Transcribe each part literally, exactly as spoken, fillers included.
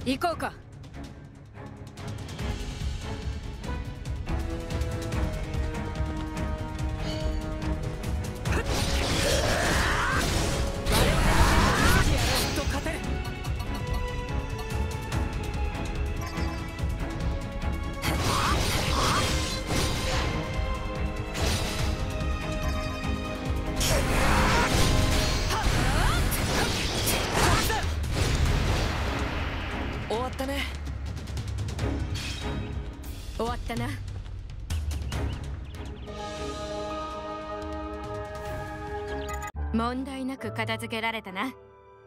行こうか。 終わったね。 終わったな。問題なく片付けられたな。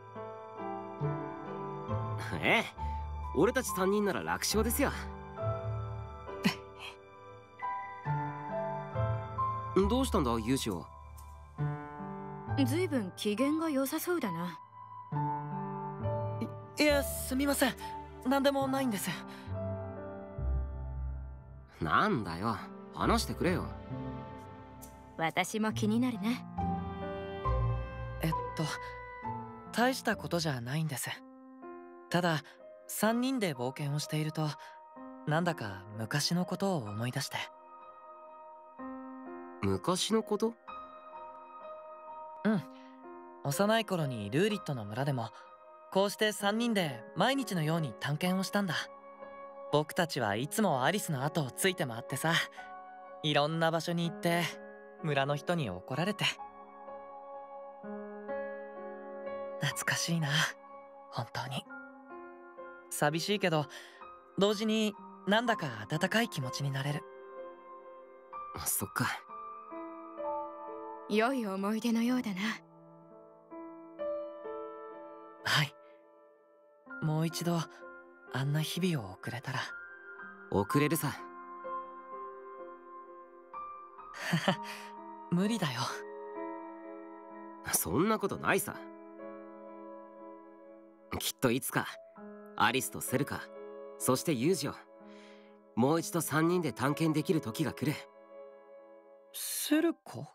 ええ、俺たちさんにんなら楽勝ですよ。どうしたんだユウシオ。 ずいぶん機嫌が良さそうだな。 い、いや、すみません。何でもないんです。 なんだよ、話してくれよ。 私も気になるね。 えっと大したことじゃないんです。たださんにんで冒険をしているとなんだか昔のことを思い出して。 昔のこと？ うん、幼い頃にルーリットの村でもこうしてさんにんで毎日のように探検をしたんだ。僕たちはいつもアリスの後をついて回ってさ、いろんな場所に行って村の人に怒られて。懐かしいな、本当に。寂しいけど同時になんだか温かい気持ちになれる。 そっか。 良い思い出のようだな。 はい、もう一度あんな日々を送れたら。 送れるさ。 無理だよ。 そんなことないさ。きっといつかアリスとセルカ、そしてユージをもう一度さんにんで探検できる時が来る。 セルカ？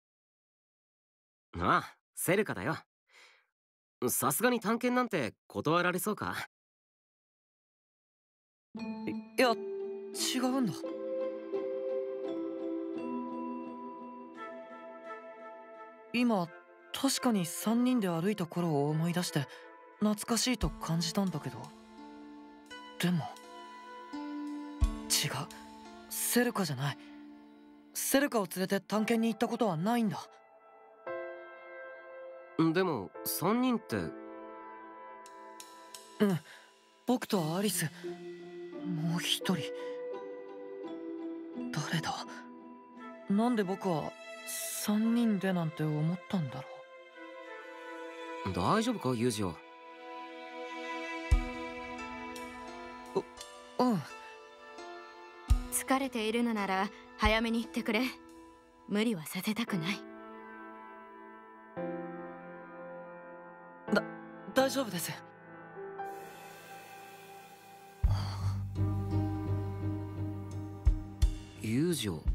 ああ、セルカだよ。さすがに探検なんて断られそうか？ いや、違うんだ。今確かにさんにんで歩いた頃を思い出して懐かしいと感じたんだけど、でも違う、セルカじゃない。セルカを連れて探検に行ったことはないんだ。 でもさんにんって。 うん、僕とアリス、もう一人誰だ。なんで僕はさんにんでなんて思ったんだろう。大丈夫かユージオ。 う、うん。 疲れているのなら早めに行ってくれ。無理はさせたくない。 だ、大丈夫です。 ユージオ。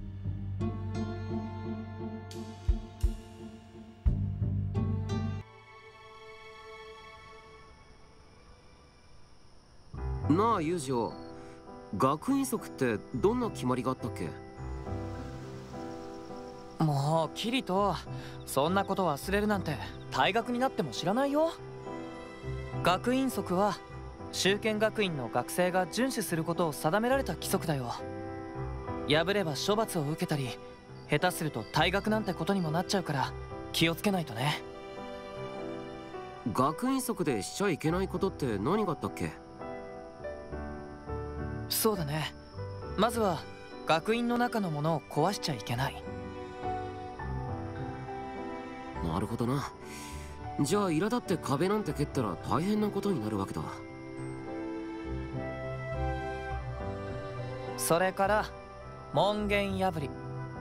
なあユージオ、学院則ってどんな決まりがあったっけ？ もうキリト、そんなこと忘れるなんて退学になっても知らないよ。学院則は修験学院の学生が遵守することを定められた規則だよ。破れば処罰を受けたり、下手すると退学なんてことにもなっちゃうから気をつけないとね。 学院則でしちゃいけないことって何があったっけ？ そうだね、まずは学院の中のものを壊しちゃいけない。 なるほどな。じゃあ苛立って壁なんて蹴ったら大変なことになるわけだ。 それから門限破り。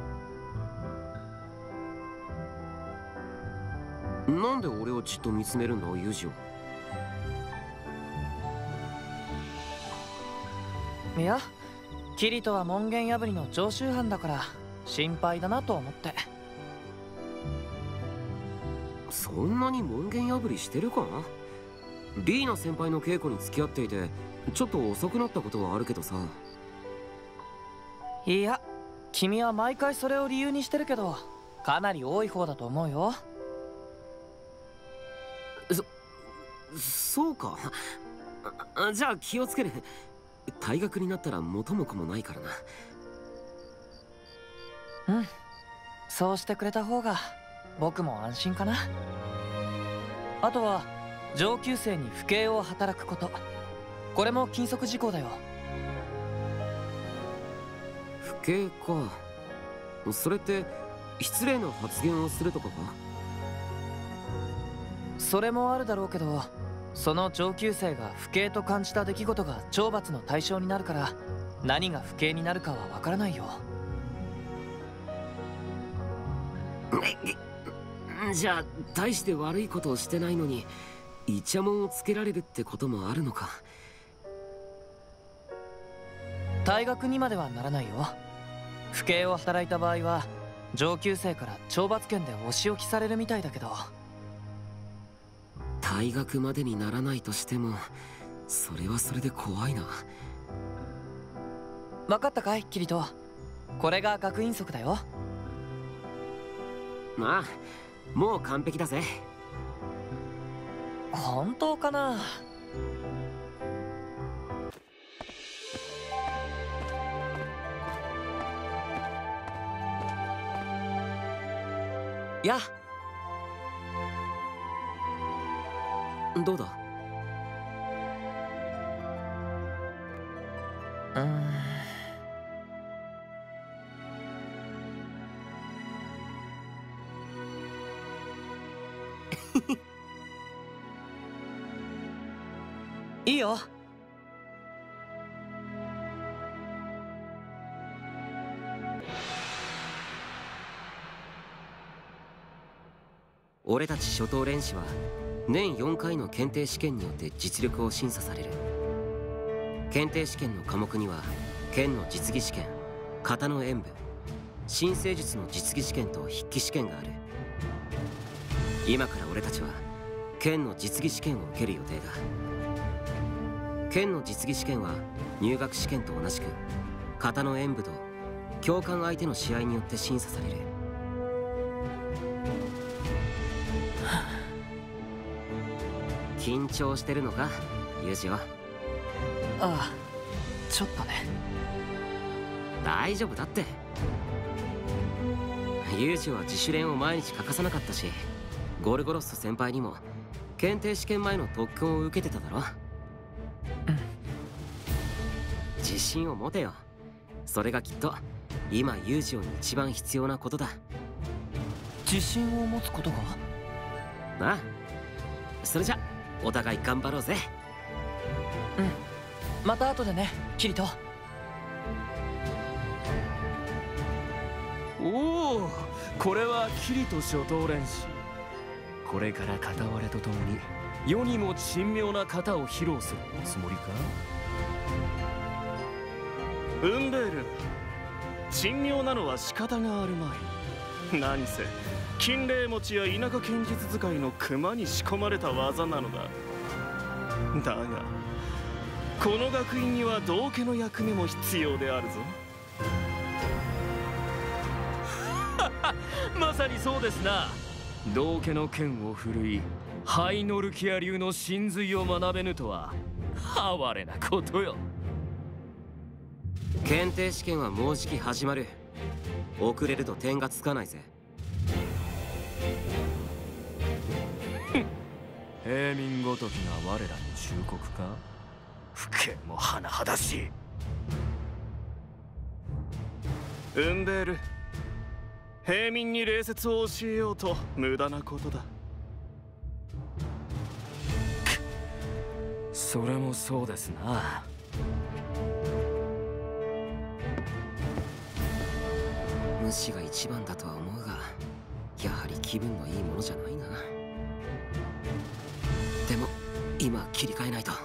なんで俺をじっと見つめるんだユージオ。 いや、キリトは門限破りの常習犯だから心配だなと思って。 そんなに門限破りしてるか？ リーナ先輩の稽古に付き合っていてちょっと遅くなったことはあるけどさ。 いや、君は毎回それを理由にしてるけど、かなり多い方だと思うよ。 そそうか。あじゃあ気をつける。退学になったら元も子もないからな。 うん、そうしてくれた方が僕も安心かな。あとは上級生に不敬を働くこと、これも禁則事項だよ。 不敬か。それって失礼な発言をするとかか？ それもあるだろうけど、その上級生が不敬と感じた出来事が懲罰の対象になるから、何が不敬になるかはわからないよ。 じゃあ大して悪いことをしてないのにイチャモンをつけられるってこともあるのか。 退学にまではならないよ。不敬を働いた場合は上級生から懲罰権でお仕置きされるみたいだけど。 退学までにならないとしてもそれはそれで怖いな。 分かったかいキリト。これが学院則だよ。 まあもう完璧だぜ。 本当かな。 やどうだ。 うーんいいよ。 俺たち初等練士は年よんかいの検定試験によって実力を審査される。検定試験の科目には剣の実技試験、型の演武、新生術の実技試験と筆記試験がある。今から俺たちは剣の実技試験を受ける予定だ。剣の実技試験は入学試験と同じく型の演武と教官相手の試合によって審査される。緊張してるのかユージは。 ああ、ちょっとね。 大丈夫だって。ユージは自主練を毎日欠かさなかったし、ゴルゴロッソ先輩にも検定試験前の特訓を受けてただろ。 うん、 自信を持てよ。それがきっと今ユージに一番必要なことだ。 自信を持つことが？ なあ、それじゃお互い頑張ろうぜ。 うん、また後でねキリト。 おお、これはキリト初等練士。これから片割れとともに世にも珍妙な型を披露するおつもりか。 ウンベール、珍妙なのは仕方があるまい。何せ金霊持ちや田舎剣術使いの熊に仕込まれた技なのだ。だがこの学院には道家の役目も必要であるぞ。 まさにそうですな。道家の剣を振るいハイノルキア流の神髄を学べぬとは哀れなことよ。 検定試験はもうじき始まる。遅れると点がつかないぜ。 平民ごときが我らに忠告か。不敬も甚だしい。 ウンベール、平民に礼節を教えようと無駄なことだ。 それもそうですな。 無視が一番だとは思うが、やはり気分のいいものじゃないな。でも今切り替えないと。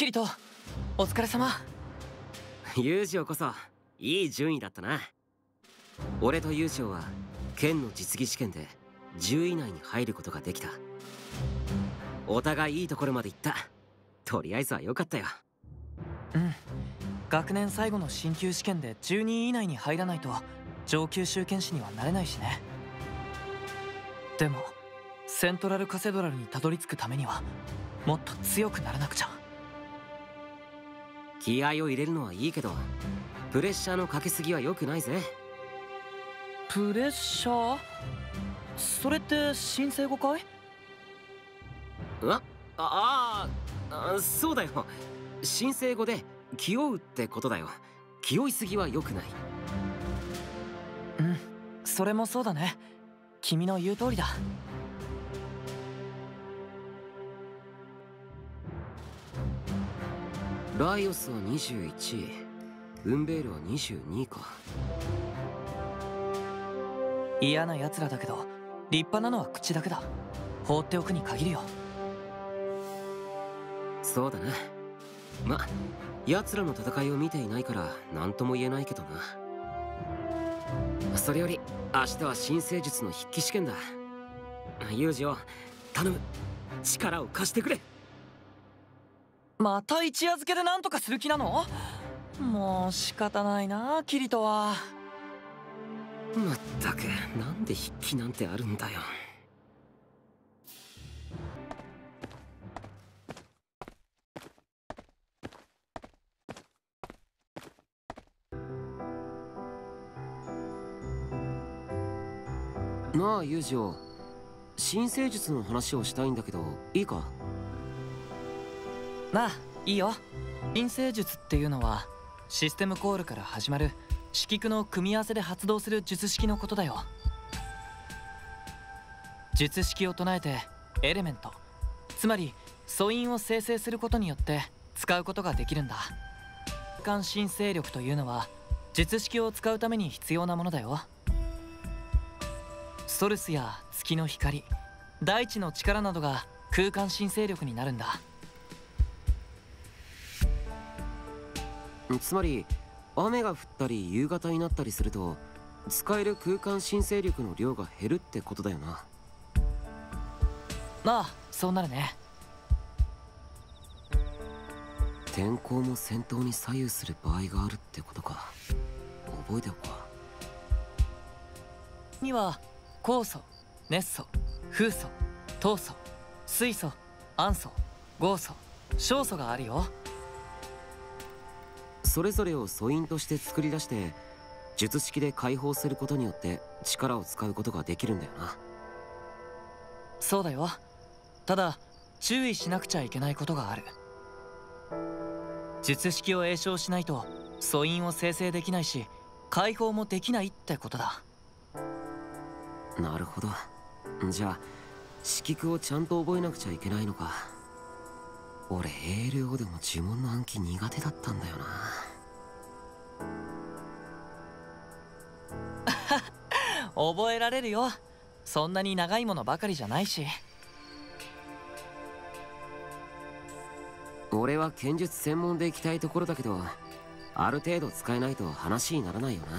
キリト、お疲れ様。 友情こそいい順位だったな。俺と友情は剣の実技試験でじゅうい以内に入ることができた。お互いいいところまで行った。とりあえずは良かったよ。 うん、学年最後の進級試験でじゅうにい以内に入らないと上級修験士にはなれないしね。でもセントラルカセドラルにたどり着くためにはもっと強くならなくちゃ。 気合を入れるのはいいけど、プレッシャーのかけすぎは良くないぜ。 プレッシャー？それって新生語かい？ あああ、そうだよ。新生語で気負うってことだよ。気負いすぎは良くない。 うん、それもそうだね。君の言う通りだ。 ライオスはにじゅういち、ウンベールはにじゅうにか。 嫌な奴らだけど立派なのは口だけだ。放っておくに限るよ。 そうだな。ま、奴らの戦いを見ていないから何とも言えないけどな。それより明日は新生術の筆記試験だ。ユージを頼む、力を貸してくれ。 また一夜漬けで何とかする気なの？もう仕方ないな、キリトは。 まったく、なんで筆記なんてあるんだよ。なあユージオ、新生術の話をしたいんだけどいいか？ なあ、いいよ。新生術っていうのはシステムコールから始まる式句の組み合わせで発動する術式のことだよ。術式を唱えてエレメント、つまり素因を生成することによって使うことができるんだ。空間新生力というのは術式を使うために必要なものだよ。ソルスや月の光、大地の力などが空間新生力になるんだ。 つまり雨が降ったり夕方になったりすると使える空間新生力の量が減るってことだよな。 ああ、そうなるね。 天候も戦闘に左右する場合があるってことか。覚えておこう。には酵素、熱素、風素、糖素、水素、暗素、合素、小素があるよ。 それぞれを素因として作り出して術式で解放することによって力を使うことができるんだよな。 そうだよ。ただ注意しなくちゃいけないことがある。術式を詠唱しないと素因を生成できないし解放もできないってことだ。 なるほど。じゃあ式句をちゃんと覚えなくちゃいけないのか。俺 エーエルオー でも呪文の暗記苦手だったんだよな。 覚えられるよ。そんなに長いものばかりじゃないし。 俺は剣術専門で行きたいところだけど、ある程度使えないと話にならないよな。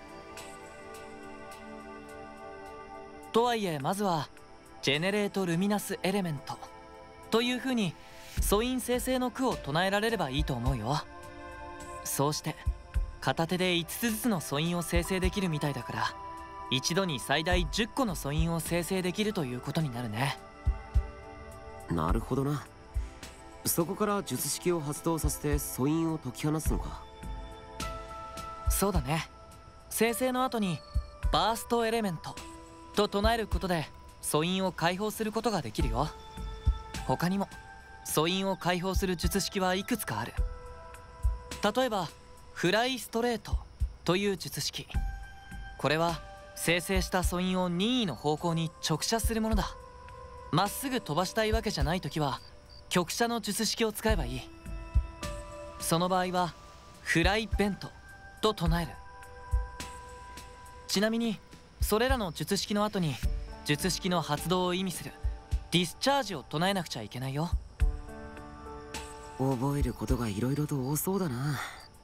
とはいえまずはジェネレート・ルミナス・エレメントという風に素因生成の句を唱えられればいいと思うよ。そうして片手でいつつずつの素因を生成できるみたいだから、一度に最大じゅっこの素因を生成できるということになるね。 なるほどな。そこから術式を発動させて素因を解き放つのか。 そうだね。生成の後にバーストエレメントと唱えることで素因を解放することができるよ。他にも素因を解放する術式はいくつかある。例えばフライストレートという術式。これは生成した素因を任意の方向に直射するものだ。まっすぐ飛ばしたいわけじゃないときは曲射の術式を使えばいい。その場合はフライベントと唱える。ちなみにそれらの術式の後に術式の発動を意味するディスチャージを唱えなくちゃいけないよ。 覚えることがいろいろと多そうだな。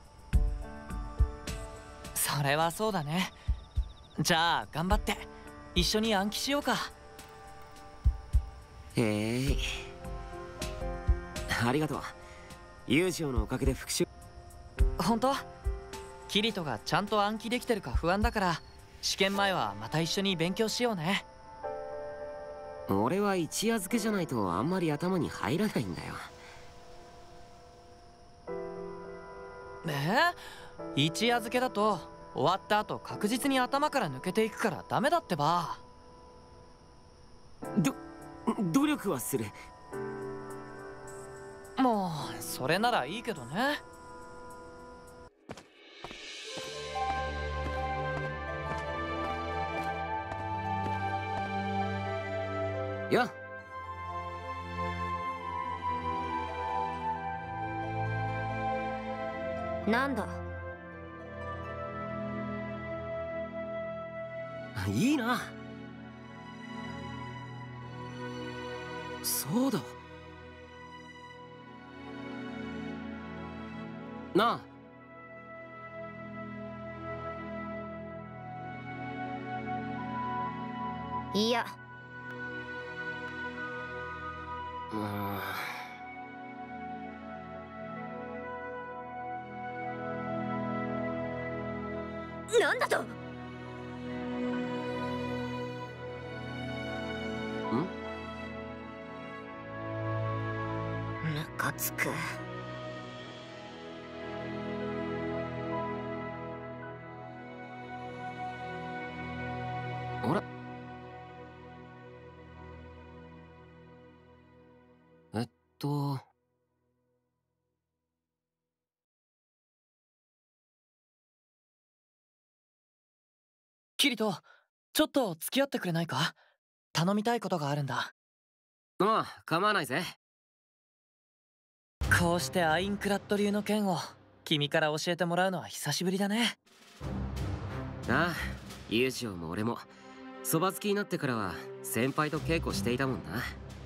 それはそうだね。じゃあ頑張って一緒に暗記しようか。 へえ、ありがとう。友情のおかげで復習。 本当？キリトがちゃんと暗記できてるか不安だから、試験前はまた一緒に勉強しようね。 俺は一夜漬けじゃないとあんまり頭に入らないんだよ。 えー、一夜漬けだと終わった後確実に頭から抜けていくからダメだってば。 ど努力はする。 もうそれならいいけどね。 やなんだ。 いいな。そうだなあ。 いや、 うーん、 なんだと。 ん？ ムカつく。 あれ？えっとキリト、ちょっと付き合ってくれないか？頼みたいことがあるんだ。 ああ、構わないぜ。 こうしてアインクラッド流の剣を君から教えてもらうのは久しぶりだね。 ああ、ユージオも俺もそば好きになってからは先輩と稽古していたもんな。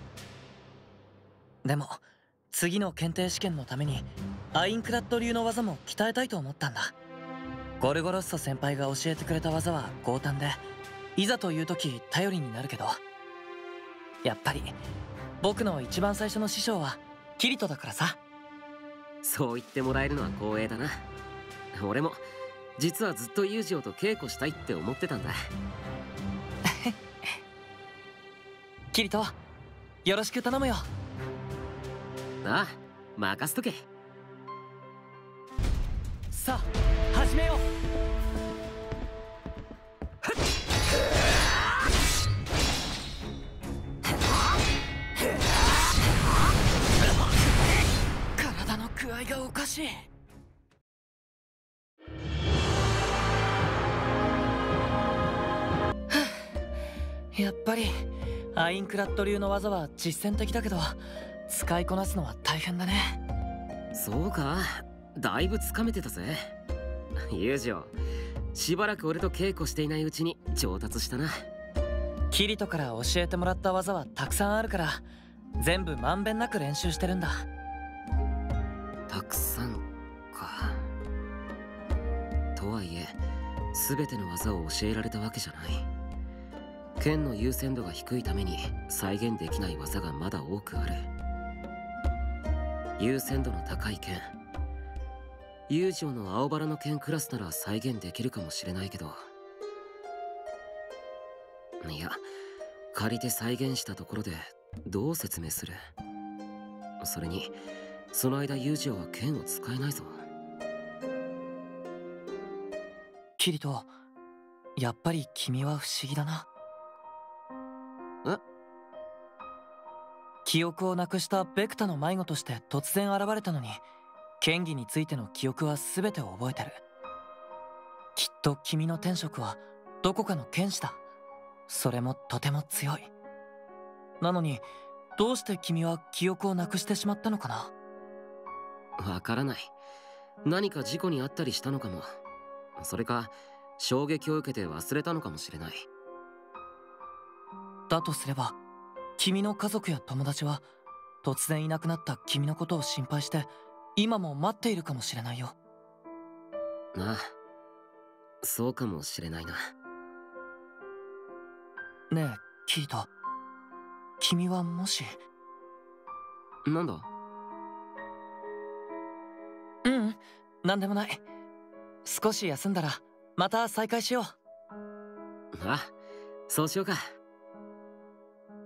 でも次の検定試験のためにアインクラッド流の技も鍛えたいと思ったんだ。ゴルゴロッソ先輩が教えてくれた技は強胆で、いざという時頼りになるけど、やっぱり僕の一番最初の師匠はキリトだからさ。 そう言ってもらえるのは光栄だな。俺も実はずっとユージオと稽古したいって思ってたんだ。 キリト、よろしく頼むよ。 ああ、任せとけ。 さあ始めよう。体の具合がおかしい。やっぱりアインクラッド流の技は実践的だけど、使いこなすのは大変だね。 そうか、だいぶつかめてたぜ。ユージオ、しばらく俺と稽古していないうちに上達したな。 キリトから教えてもらった技はたくさんあるから、全部まんべんなく練習してるんだ。 たくさんか。とはいえ全ての技を教えられたわけじゃない。剣の優先度が低いために再現できない技がまだ多くある。優先度の高い剣、友情の青バラの剣クラスなら再現できるかもしれないけど、いや、借りて再現したところでどう説明する。それにその間友情は剣を使えないぞ。 キリト、やっぱり君は不思議だな。 え？ 記憶をなくしたベクタの迷子として突然現れたのに、剣技についての記憶は全て覚えてる。きっと君の天職はどこかの剣士だ。それもとても強い。なのにどうして君は記憶をなくしてしまったのかな。 わからない。何か事故にあったりしたのかも。それか衝撃を受けて忘れたのかもしれない。 だとすれば君の家族や友達は突然いなくなった君のことを心配して今も待っているかもしれないよ。 なあ、そうかもしれないな。 ねえキリト、君はもし。 なんだ？ ううん、なんでもない。少し休んだらまた再会しよう。 あ、そうしようか。